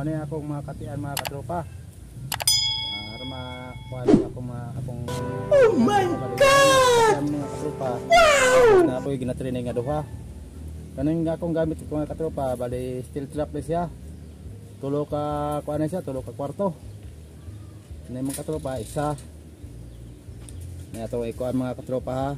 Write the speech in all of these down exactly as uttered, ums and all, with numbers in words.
Mao ni akong mga katian mga katropa. Para makuha ako mga akong oh my god mga katropa. Wow! Na ako'y ginatraining nga duha. Kaning akong gamit ko mga katropa, bali steel trap na siya. Tulo ka kuha na siya, tulo ka kwarto. Ini mga katropa, isa. Ni ato ikuan mga katropa ha.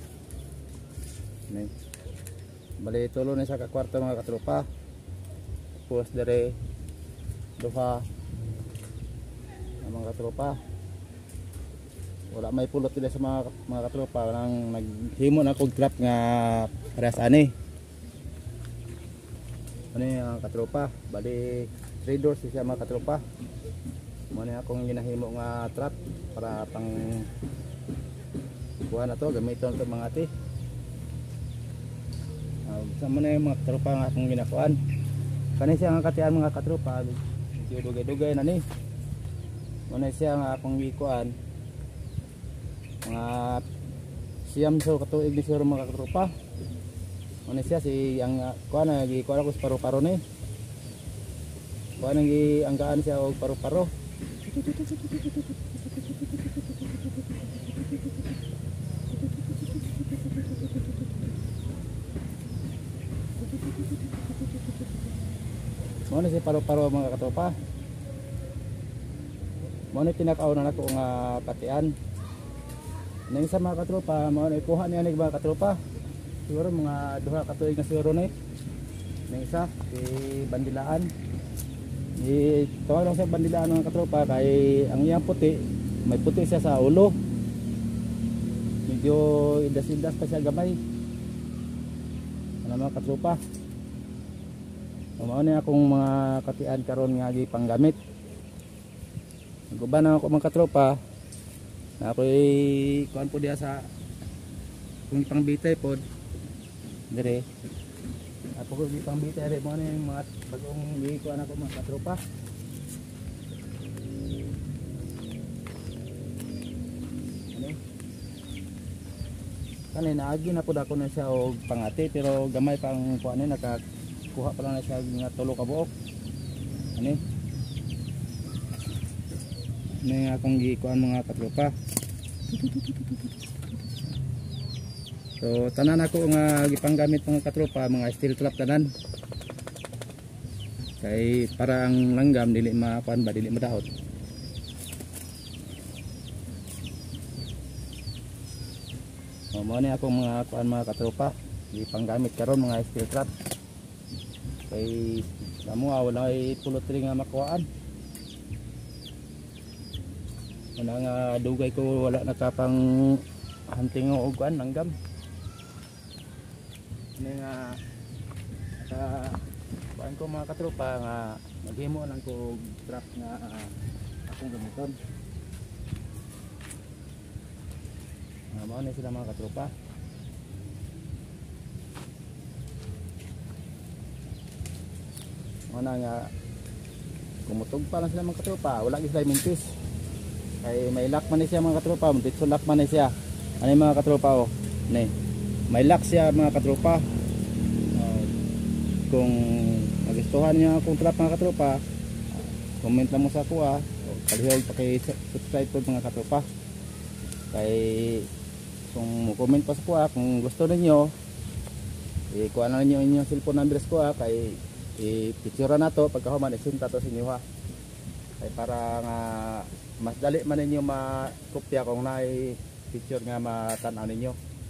Ni. Bali tulo na siya ka kwarto mga katropa. Tapos dire duha ang mga katropa. Wala may pulot dili sa mga mga katropa nang naghimo na kog trap nga paras ani. Ani ang katropa, bali three doors siya mga katropa. Mo ni akong ginahimo nga trap para pang kuha na to, gamiton to mga ati. Uh, sa mo na yung mga katropa nga akong ginakuan. Kani siya nga katian mga katropa, medyo dugay-dugay na ni. Mo na siya nga akong gikuan. Mga siyam so katuig ni sir mga katropa. Ano siya si ang kuan na gi kuan ako sa paro-paro ni. Kuan ang gi anggaan siya og paro-paro. Ano si paro-paro mga katropa. Mo ni tinakaw na nako nga patian. Nang sa mga katropa, mo ni kuha niya ni mga katropa. Siguro mga duha ka tuig na siguro na ng isa si Bandilaan. Ni tawag lang sa Bandilaan ng katropa kay ang iyang puti, may puti siya sa ulo. Medyo idas-idas pa siya gamay. Ano mga katropa? Mao ni akong mga katian karon nga gi panggamit. Guban ako mga katropa. Na ako'y kuan po diya sa kung pangbitay pod dire ako ko di pang bitay mo na yung mga bagong di ko anak ko mga katropa. Ano kanina agi na pud ako na siya og pangati pero gamay pang kuan ni nakakuha pa lang na siya nga tulo ka buok ani ni akong gikuan mga katropa. So tanan ako nga gipanggamit mga katropa mga steel trap tanan. Kay para ang langgam dili makuan ba dili madahot. So mo ni ako mga kuan mga katropa gipanggamit karon mga steel trap. Kay namo wala ay pulot ring nga makuhaan. Wala nga dugay ko wala nakapang hunting og kuan langgam. Ini nga sa kuan ko mga katropa nga maghimo lang ko trap nga uh, akong gamiton. Nga mao ni sila mga katropa. Mana nga kumutog pa lang sila mga katropa, wala gyud sila mintis. Kay may lock man ni siya mga katropa, mintis lock man ni siya. Ano mga katropa oh, ni may lock siya mga katropa. Uh, kung nagustuhan niyo akong trap mga katropa, uh, comment lang mo sa ako ah. Kalihog paki-subscribe po mga katropa. Kay kung comment pa sa ako ah, kung gusto niyo i-kuha na niyo inyong cellphone numbers ko ah, kay i-picture na to pagkahuman isinta to sa inyo ha. Kay para nga mas dali man ninyo makopya kung naay picture nga matanaw ninyo.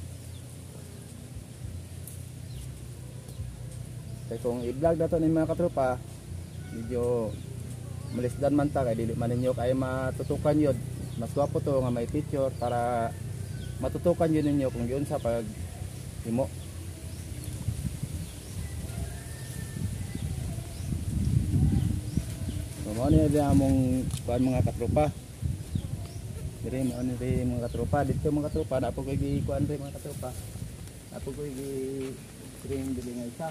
Kaya kung i-vlog na ito ng mga katropa, medyo malisdan man ta, kaya dili man ninyo kaya matutukan yun. Mas gwapo to nga may picture para matutukan yun ninyo kung yun sa pag himo. So mo ni among kuan mga katropa. Dire mo ni mga katropa, dito mga katropa, napo ko gi kuan re mga katropa. Napo ko gi string dili nga isa.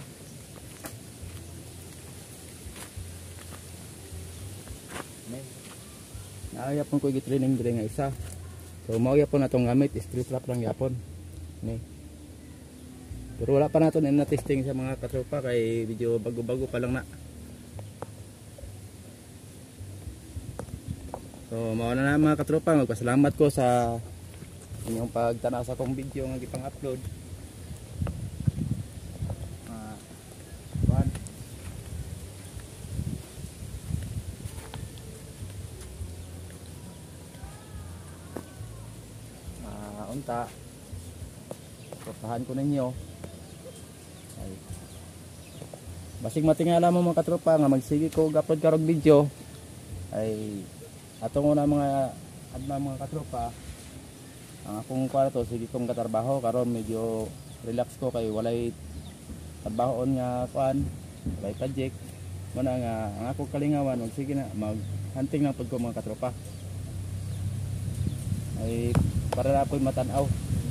Naayap ko gi-training dire nga isa. So mao yapon natong gamit steel trap lang yapon. Ni. Pero wala pa nato na testing sa mga katropa kay video bago-bago pa lang na. So mao na na mga katropa, magpasalamat ko sa inyong pagtanaw sa akong video nga gipang-upload. Ah, kuan. Ah, unta. Suportahan ko ninyo. Ay. Basig matingala mo mga katropa nga magsige ko og-upload karong video ay atong una mga adna mga katropa ang akong kwarto sige kong katrabaho karon medyo relax ko kay walay trabahoon nga kuan walay project mo na nga ang akong kalingawan og sige na mag hunting na pud ko mga katropa ay para na po'y matan-aw.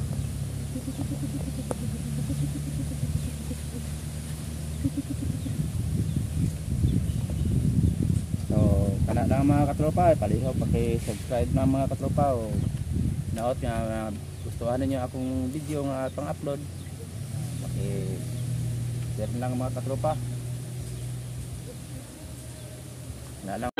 Kana lang mga katropa, palihog paki-subscribe na mga katropa o naot nga gustuhan ninyo akong video nga pang-upload. Paki-share lang mga katropa. Na lang